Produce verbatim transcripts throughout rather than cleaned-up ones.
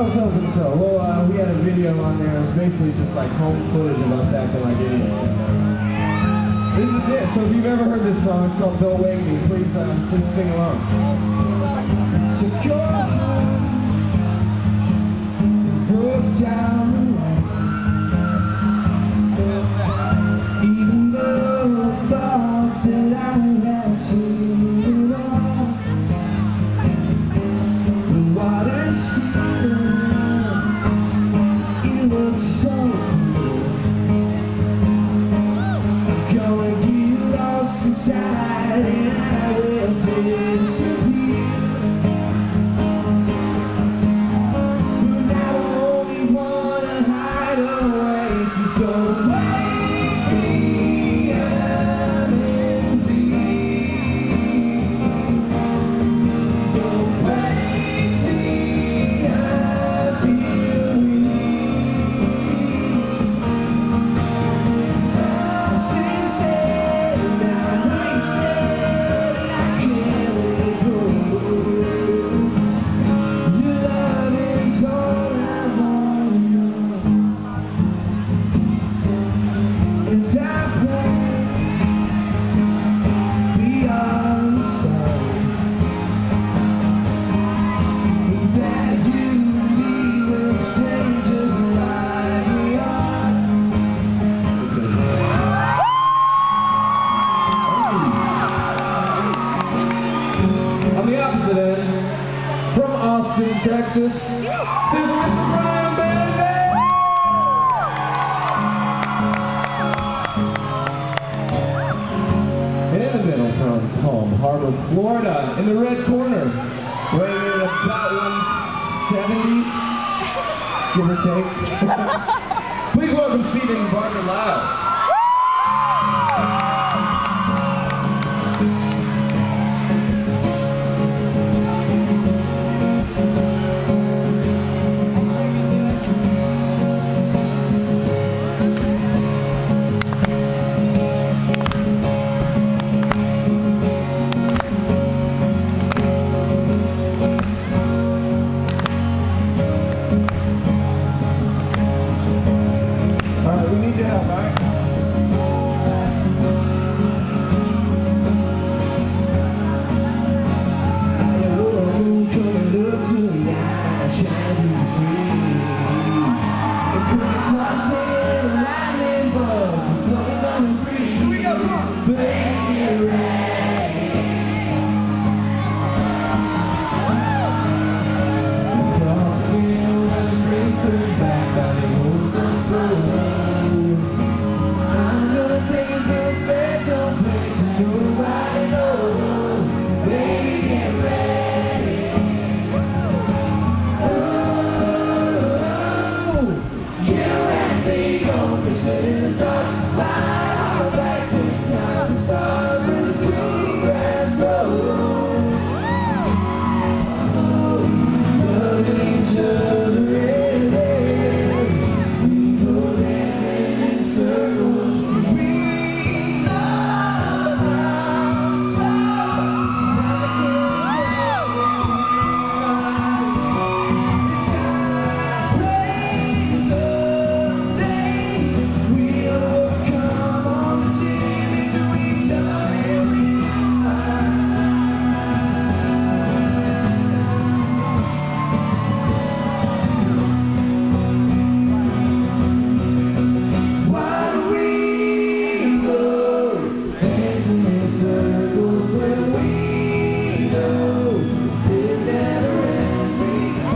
was hoping so. Well, uh, we had a video on there. It was basically just like home footage of us acting like idiots. This is it. So if you've ever heard this song, it's called Don't Wake Me. Please, uh, please sing along. Secure broke down the way. Even though I thought that I had seen it all, the water's feeling, it looks so cool. I'm gonna get lost inside and I will disappear. Don't wake me, I'm in deep. Don't wake me, I feel weak. Twisted and I'm wasted, I can't let go. Your love is all I want. And I pray beyond the stars that you and me will stay just like we are. On the opposite end, from Austin, Texas, Mister Brian Bailey. In the middle from Palm Harbor, Florida, in the red corner, weighing in at about one seventy, give or take. Please welcome Stephen and Barbara Lyles. Alright, we need your help, alright? I am coming up tonight, shining freeze. And Prince Hudson and the lightning bugs are coming on the breeze. Here we go, come on! Baby, ready. Across the field where the creek turns back, by the old stone road. I'm gonna take you to a special place that nobody knows. Baby, get ready. Oh, you and me gonna be sitting in the dark, lying on our backs and down the stars where the green grass grows. Oh, loving each other in there. We go dancing in circles. We love ourselves. Someday we'll overcome all the damage we've done and why do we go dancing in circles when we know it never ends? We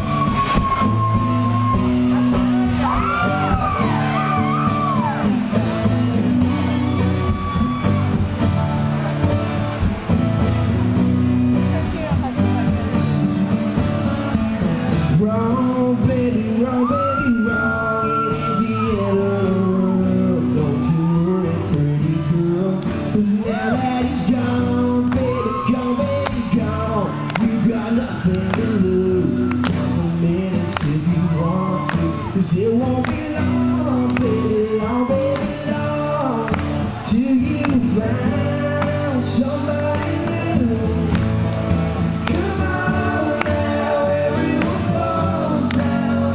wrong, baby, wrong, baby, wrong. It ain't the end of the world. Don't you worry, pretty girl. 'Cause now that it's gone, baby, gone, baby, gone. You got nothing to lose. Couple minutes if you want to. 'Cause it won't be long, baby, long, baby, long, till you find somebody new. Come on now, everyone falls down.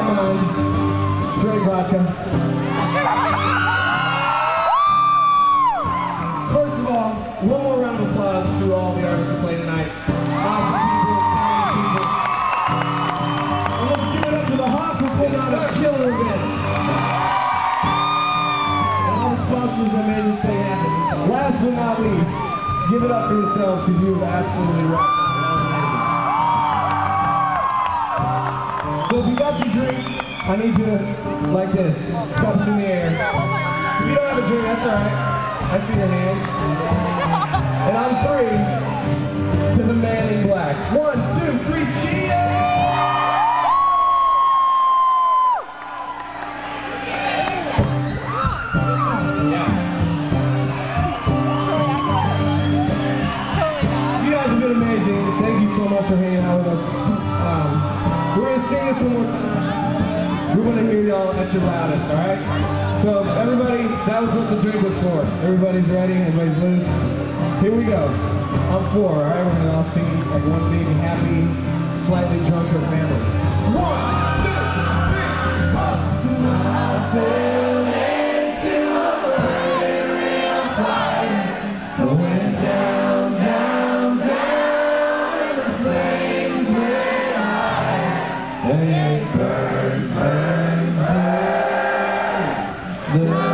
my mind. Straight vodka. First of all, one more round of applause to all the artists who played tonight. Awesome people, talented people. And let's give it up to the Hawks who put on a killer event. And all the sponsors that made this thing happen. Last but not least, give it up for yourselves because you have absolutely rocked. So if you got your drink, I need you to, like this, cups in the air. If you don't have a drink, that's all right. I see your hands. And on three, to the man in black. One, two, three, cheers! Thank you so much for hanging out with us. Um, we're going to sing this one more time. We want to hear y'all at your loudest, alright? So everybody, that was what the drink was for. Everybody's ready, everybody's loose. Here we go. On four, alright? We're going to all sing like one big, happy, slightly drunker family. One, two, three, four. I fell into a prairie of fire. I went down, down, down. Flames red high, and it burns, burns, burns. The